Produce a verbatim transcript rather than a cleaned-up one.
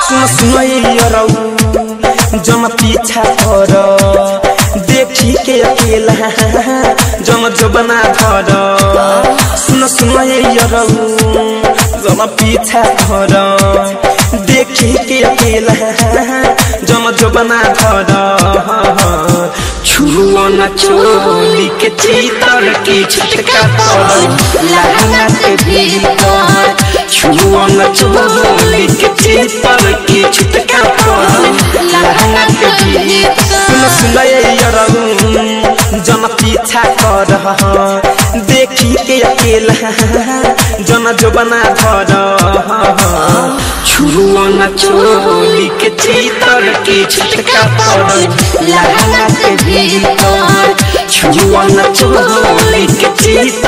सुन सुन यारौ जम पीछा कर देखी के अकेला जम जबना धर सुन सुन यारौ जम पीछा कर देखी के अकेला जम जबना धर छुआ न चोली के चीतर की छटका पर लहंगा के भीतर छुआ न चोली के चीतर की छटका पर लहंगा के भीतर सुन सुन यारौ जम पीछा कर देखी के अकेला जम जबना धर छुआ न चोली के चीतर की छटका पर लहंगा के भीतर छुआ न चोली के चीतर